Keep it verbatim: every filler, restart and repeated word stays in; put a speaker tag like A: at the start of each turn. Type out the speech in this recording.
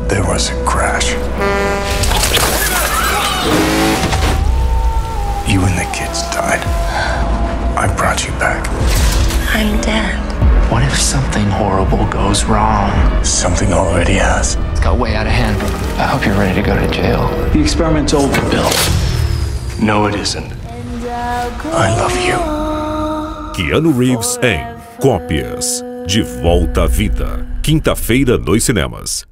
A: There was a crash. You and the kids died. I brought you back.
B: I'm dead.
C: What if something horrible goes wrong?
A: Something already has.
C: It's got way out of hand. I hope you're ready to go to jail. The experiment's over, Bill.
A: No, it isn't. I love you.
D: Keanu Reeves em Cópias. De Volta à Vida. Quinta-feira nos cinemas.